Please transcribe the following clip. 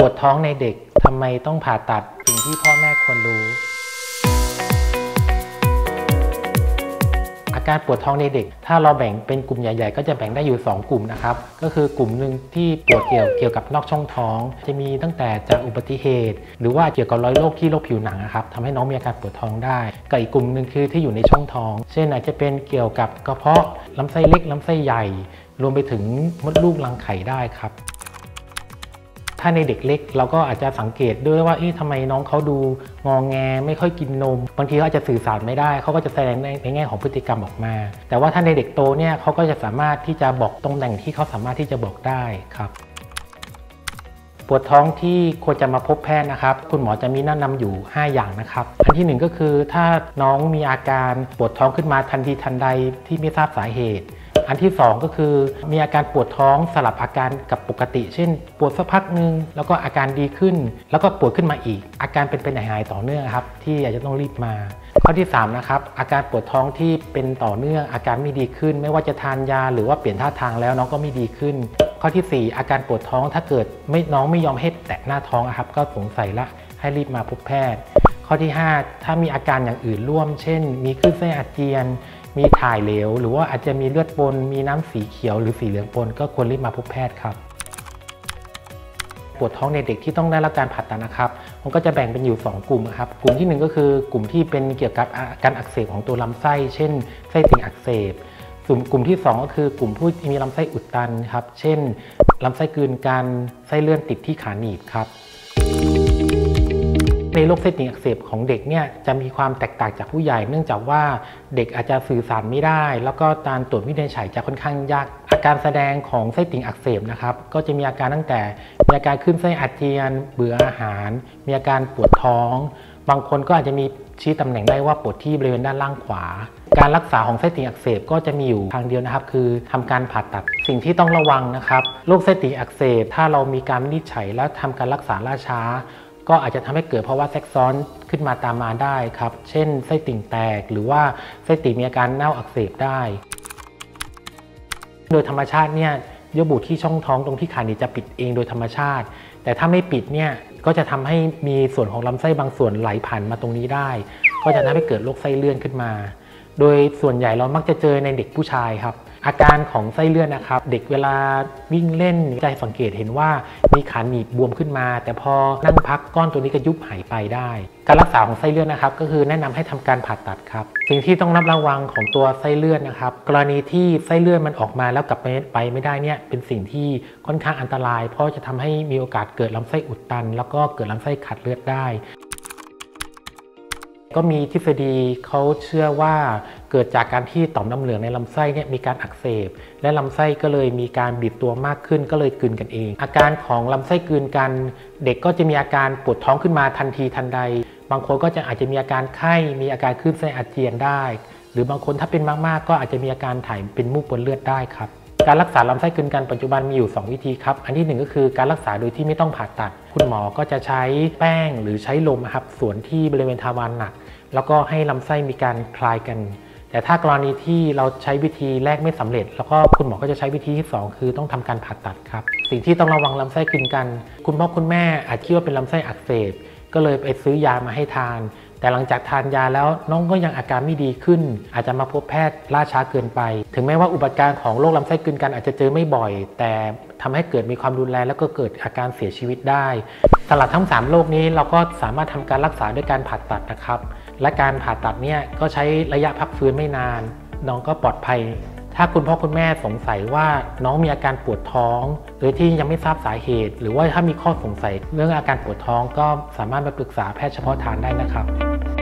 วดท้องในเด็กทำไมต้องผ่าตัดสิ่งที่พ่อแม่ควรรู้อาการปวดท้องในเด็กถ้าเราแบ่งเป็นกลุ่มใหญ่ๆก็จะแบ่งได้อยู่2กลุ่มนะครับก็คือกลุ่มหนึ่งที่ปวดเกี่ยวกับนอกช่องท้องจะมีตั้งแต่จากอุบัติเหตุหรือว่าเกี่ยวกับรอยโรคที่โรคผิวหนังนะครับทำให้น้องมีอาการปวดท้องได้กับอีกกลุ่มหนึ่งคือที่อยู่ในช่องท้องเช่นอาจจะเป็นเกี่ยวกับกระเพาะลำไส้เล็กลำไส้ใหญ่รวมไปถึงมดลูกรังไข่ได้ครับถ้าในเด็กเล็กเราก็อาจจะสังเกตด้วยว่าทำไมน้องเขาดูงอแงไม่ค่อยกินนมบางทีเขาอาจจะสื่อสารไม่ได้เขาก็จะแสดงในแง่ของพฤติกรรมออกมาแต่ว่าถ้าในเด็กโตเนี่ยเขาก็จะสามารถที่จะบอกตรงแหล่งที่เขาสามารถที่จะบอกได้ครับปวดท้องที่ควรจะมาพบแพทย์นะครับคุณหมอจะมีแนะนำอยู่5อย่างนะครับอันที่1ก็คือถ้าน้องมีอาการปวดท้องขึ้นมาทันทีทันใดที่ไม่ทราบสาเหตุอันที่2ก็คือมีอาการปวดท้องสลับอาการกับปกติเช่นปวดสักพักนึงแล้วก็อาการดีขึ้นแล้วก็ปวดขึ้นมาอีกอาการเป็นหายต่อเนื่องครับที่อาจจะต้องรีบมาข้อที่3นะครับอาการปวดท้องที่เป็นต่อเนื่องอาการไม่ดีขึ้นไม่ว่าจะทานยาหรือว่าเปลี่ยนท่าทางแล้วน้องก็ไม่ดีขึ้นข้อที่4อาการปวดท้องถ้าเกิดน้องไม่ยอมให้แตะหน้าท้องครับก็สงสัยละให้รีบมาพบแพทย์ข้อที่5ถ้ามีอาการอย่างอื่นร่วมเช่นมีคลื่นไส้อาเจียนมีถ่ายเหลวหรือว่าอาจจะมีเลือดปนมีน้ำสีเขียวหรือสีเหลืองปนก็ควรรีบมาพบแพทย์ครับปวดท้องในเด็กที่ต้องได้รับการผ่าตัดนะครับมันก็จะแบ่งเป็นอยู่2กลุ่มครับกลุ่มที่1ก็คือกลุ่มที่เป็นเกี่ยวกับอาการอักเสบของตัวลำไส้เช่นไส้ติ่งอักเสบส่วนกลุ่มที่2ก็คือกลุ่มผู้ที่มีลำไส้อุดตันครับเช่นลำไส้กลืนกันไส้เลื่อนติดที่ขาหนีบครับในโรคไส้ติ่งอักเสบของเด็กเนี่ยจะมีความแตกต่างจากผู้ใหญ่เนื่องจากว่าเด็กอาจจะสื่อสารไม่ได้แล้วก็การตรวจวินิจฉัยจะค่อนข้างยากอาการแสดงของไส้ติ่งอักเสบนะครับก็จะมีอาการตั้งแต่มีอาการคลื่นไส้อาเจียนเบื่ออาหารมีอาการปวดท้องบางคนก็อาจจะมีชี้ตำแหน่งได้ว่าปวดที่บริเวณด้านล่างขวาการรักษาของไส้ติ่งอักเสบก็จะมีอยู่ทางเดียวนะครับคือทำการผ่าตัดสิ่งที่ต้องระวังนะครับโรคไส้ติ่งอักเสบถ้าเรามีการวินิจฉัยแล้วทำการรักษาล่าช้าก็อาจจะทำให้เกิดภาวะแทรกซ้อนขึ้นมาตามมาได้ครับเช่นไส้ติ่งแตกหรือว่าไส้ติ่งมีอาการเน่าอักเสบได้โดยธรรมชาติเนี่ยเยื่อบุที่ช่องท้องตรงที่ขาหนีบจะปิดเองโดยธรรมชาติแต่ถ้าไม่ปิดเนี่ยก็จะทำให้มีส่วนของลำไส้บางส่วนไหลผ่านมาตรงนี้ได้ก็จะทำให้เกิดโรคไส้เลื่อนขึ้นมาโดยส่วนใหญ่เรามักจะเจอในเด็กผู้ชายครับอาการของไส้เลื่อนนะครับเด็กเวลาวิ่งเล่นจะสังเกตเห็นว่ามีขาหนีบบวมขึ้นมาแต่พอนั่งพักก้อนตัวนี้ก็ยุบหายไปได้การรักษาของไส้เลื่อนนะครับก็คือแนะนำให้ทำการผ่าตัดครับสิ่งที่ต้องระวังของตัวไส้เลื่อนนะครับกรณีที่ไส้เลื่อนมันออกมาแล้วกลับไปไม่ได้เนี่ยเป็นสิ่งที่ค่อนข้างอันตรายเพราะจะทำให้มีโอกาสเกิดลำไส้อุดตันแล้วก็เกิดลำไส้ขาดเลือดได้ก็มีทฤษฎีเขาเชื่อว่าเกิดจากการที่ต่อมน้ำเหลืองในลำไส้เนี่ยมีการอักเสบและลำไส้ก็เลยมีการบีบตัวมากขึ้นก็เลยกลืนกันเองอาการของลำไส้กลืนกันเด็กก็จะมีอาการปวดท้องขึ้นมาทันทีทันใดบางคนก็อาจจะมีอาการไข้มีอาการคลื่นไส้อาเจียนได้หรือบางคนถ้าเป็นมากๆก็อาจจะมีอาการถ่ายเป็นมูกบนเลือดได้ครับการรักษาลำไส้กลืนกันปัจจุบันมีอยู่2วิธีครับอันที่1ก็คือการรักษาโดยที่ไม่ต้องผ่าตัดคุณหมอก็จะใช้แป้งหรือใช้ลมครับส่วนที่บริเวณทวารหนักแล้วก็ให้ลำไส้มีการคลายกันแต่ถ้ากรณีที่เราใช้วิธีแรกไม่สำเร็จแล้วก็คุณหมอก็จะใช้วิธีที่2คือต้องทำการผ่าตัดครับสิ่งที่ต้องระวังลำไส้กลืนกันคุณพ่อคุณแม่อาจคิดว่าเป็นลำไส้อักเสบก็เลยไปซื้อยามาให้ทานแต่หลังจากทานยาแล้วน้องก็ยังอาการไม่ดีขึ้นอาจจะมาพบแพทย์ล่าช้าเกินไปถึงแม้ว่าอุบัติการของโรคลำไส้กลืนกันอาจจะเจอไม่บ่อยแต่ทำให้เกิดมีความรุนแรงแล้วก็เกิดอาการเสียชีวิตได้สำหรับทั้ง3โรคนี้เราก็สามารถทำการรักษาด้วยการผ่าตัดนะครับและการผ่าตัดเนี่ยก็ใช้ระยะพักฟื้นไม่นานน้องก็ปลอดภัยถ้าคุณพ่อคุณแม่สงสัยว่าน้องมีอาการปวดท้องโดยที่ยังไม่ทราบสาเหตุหรือว่าถ้ามีข้อสงสัยเรื่องอาการปวดท้องก็สามารถมาปรึกษาแพทย์เฉพาะทางได้นะครับ